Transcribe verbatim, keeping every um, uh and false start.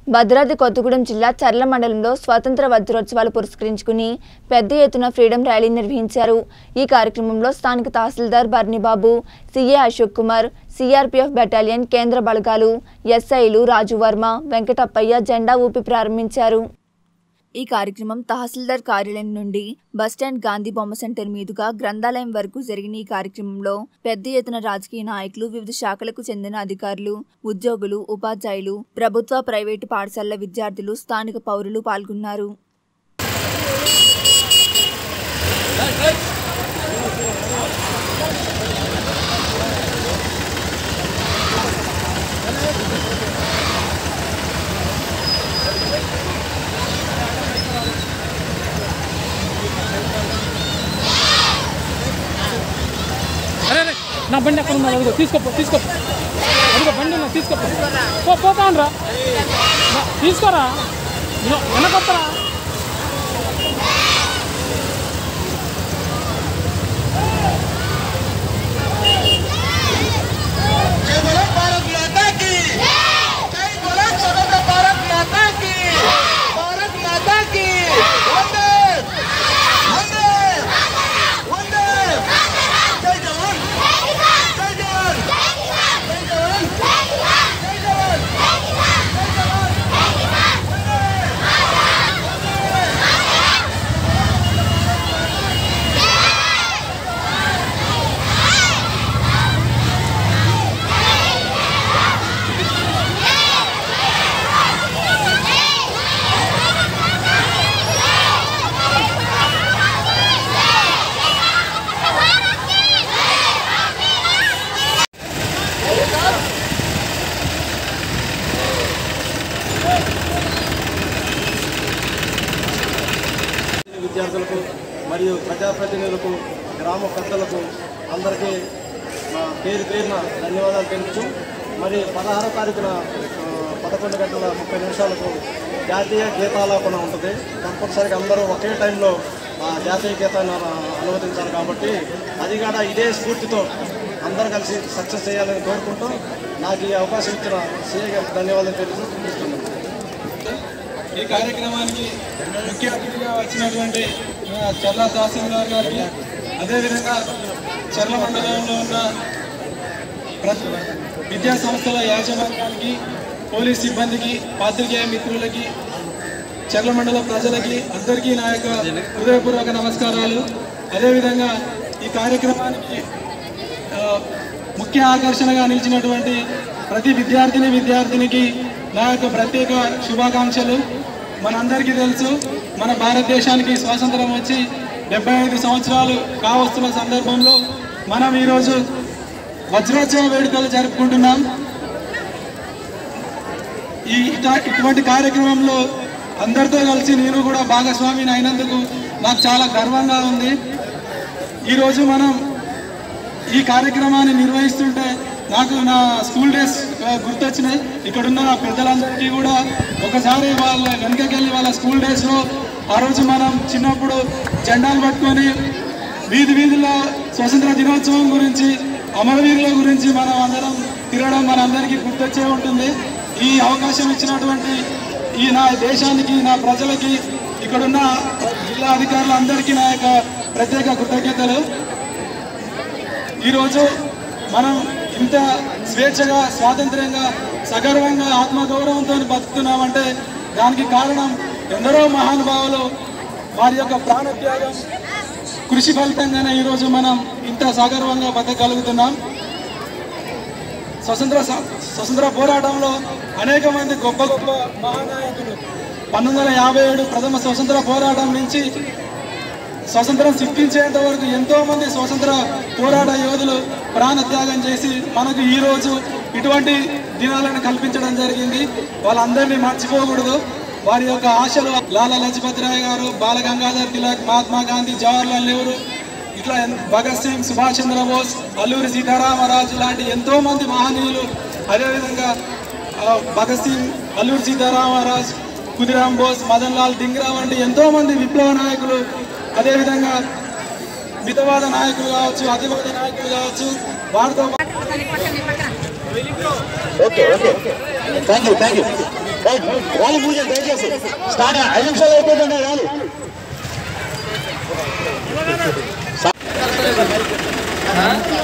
భద్రాద్రి కొత్తగూడెం జిల్లా చర్ల మండలంలో స్వాతంత్ర వజ్రోత్సవాలు పురస్కరించుకుని పెద్ద ఎత్తున ఫ్రీడమ్ ర్యాలీ నిర్వహించారు। ఈ కార్యక్రమంలో స్థానిక తహసీల్దార్ Barnibabu, CA Ashok Kumar, CRPF battalion కేంద్ర బలగాలు, ఎస్ఐలు రాజు వర్మ, వెంకటప్పయ్య జెండా ఊపి ప్రారంభించారు। ఈ కార్యక్రమం తహసీల్దార్ కార్యాలయం నుండి బస్టాండ్ గాంధీ బొమ్మ సెంటర్ మీదుగా గ్రంథాలయం వరకు జరిగిన ఈ కార్యక్రమంలో పెద్ద ఎత్తున రాజకీయ నాయకులు, వివిధ శాఖలకు చెందిన అధికారులు, ఉద్యోగులు, ఉపాధ్యాయులు, ప్రభుత్వ ప్రైవేటు పాఠశాలల విద్యార్థులు, స్థానిక పౌరులు పాల్గొన్నారు। నా బండి అక్కడ ఉన్నా అడుగు తీసుకోపో తీసుకోపో అడుగు బండి నా తీసుకోపో పో పోతాను రా తీసుకోరా వెనకొత్తరా విద్యార్థులకు మరియు ప్రజాప్రతినిధులకు, గ్రామ పెద్దలకు అందరికీ పేరు పేరున ధన్యవాదాలు తెలుపుతూ మరి పదహారో తారీఖున పదకొండు గంటల ముప్పై నిమిషాలకు జాతీయ గీతాలాపన ఉంటుంది। కంపల్సరీగా అందరూ ఒకే టైంలో ఆ జాతీయ గీతాన్ని అనువదించాలి కాబట్టి అది కూడా ఇదే స్ఫూర్తితో అందరూ కలిసి సక్సెస్ చేయాలని కోరుకుంటూ నాకు ఈ అవకాశం ఇచ్చిన సీఏ గారికి ధన్యవాదాలు తెలుపుతున్నాను। ఈ కార్యక్రమానికి ముఖ్య అతిథిగా వచ్చినటువంటి చర్ల తహసీల్దార్ గారికి, అదేవిధంగా చర్ల మండలంలో ఉన్న విద్యా సంస్థల యాజమాన్యానికి, పోలీస్ సిబ్బందికి, పాత్రికేయ మిత్రులకి, చర్ల మండల ప్రజలకి అందరికీ నా యొక్క హృదయపూర్వక నమస్కారాలు। అదేవిధంగా ఈ కార్యక్రమానికి ముఖ్య ఆకర్షణగా నిలిచినటువంటి ప్రతి విద్యార్థిని విద్యార్థినికి నా యొక్క ప్రత్యేక శుభాకాంక్షలు। మనందరికీ తెలుసు, మన భారతదేశానికి స్వాతంత్రం వచ్చి డెబ్బై ఐదు సంవత్సరాలు కావస్తున్న సందర్భంలో మనం ఈరోజు వజ్రోత్సవ వేడుకలు జరుపుకుంటున్నాం। ఈ ఇటువంటి కార్యక్రమంలో అందరితో కలిసి నేను కూడా భాగస్వామిని అయినందుకు నాకు చాలా గర్వంగా ఉంది। ఈరోజు మనం ఈ కార్యక్రమాన్ని నిర్వహిస్తుంటే నాకు నా స్కూల్ డేస్ గుర్తొచ్చినాయి। ఇక్కడున్న పెద్దలందరికీ కూడా ఒకసారి వాళ్ళ వెనకకెళ్ళి వాళ్ళ స్కూల్ డేస్లో ఆ రోజు మనం చిన్నప్పుడు జెండాలు పట్టుకొని వీధి వీధిలో స్వతంత్ర దినోత్సవం గురించి, అమరవీరుల గురించి మనం అందరం తిరగడం మనందరికీ గుర్తొచ్చే ఉంటుంది। ఈ అవకాశం ఇచ్చినటువంటి ఈ నా దేశానికి, నా ప్రజలకి, ఇక్కడున్న జిల్లా అధికారులందరికీ నా యొక్క ప్రత్యేక కృతజ్ఞతలు। ఈరోజు మనం ఇంత స్వేచ్ఛగా, స్వాతంత్ర్యంగా, సగర్వంగా, ఆత్మగౌరవంతో బతుకుతున్నామంటే దానికి కారణం ఎందరో మహానుభావులు వారి యొక్క ప్రాణత్యాగం, కృషి ఫలితంగానే ఈరోజు మనం ఇంత సగర్వంగా బతకగలుగుతున్నాం। స్వతంత్ర స్వతంత్ర పోరాటంలో అనేక మంది గొప్ప గొప్ప మహానాయకులు పంతొమ్మిది వందల యాభై ఏడు ప్రథమ స్వతంత్ర పోరాటం నుంచి స్వతంత్రం సిద్ధించేంత వరకు ఎంతో మంది స్వతంత్ర పోరాట యోధులు ప్రాణత్యాగం చేసి మనకు ఈరోజు ఇటువంటి దినాలను కల్పించడం జరిగింది। వాళ్ళందరినీ మర్చిపోకూడదు। వారి యొక్క ఆశలు లాలా లజపతి రాయ్ గారు, బాల గంగాధర్ తిలక్, మహాత్మా గాంధీ, జవహర్లాల్ నెహ్రూ, ఇట్లా భగత్ సింగ్, సుభాష్ చంద్రబోస్, అల్లూరి సీతారామరాజు లాంటి ఎంతో మంది మహనీయులు, అదేవిధంగా భగత్ సింగ్, అల్లూరి సీతారామరాజు, ఖుదీరామ్ బోస్, మదన్ లాల్ ధింగ్రా వంటి ఎంతో మంది విప్లవ నాయకులు, అదేవిధంగా మితవాద నాయకులు కావచ్చు, అతివాద నాయకులు కావచ్చు, వారితో okay okay thank you thank you వాళ్ళు పూజ దయచేసి స్టార్ట్ ఐదు నిమిషాలు అయిపోతుండే వాళ్ళు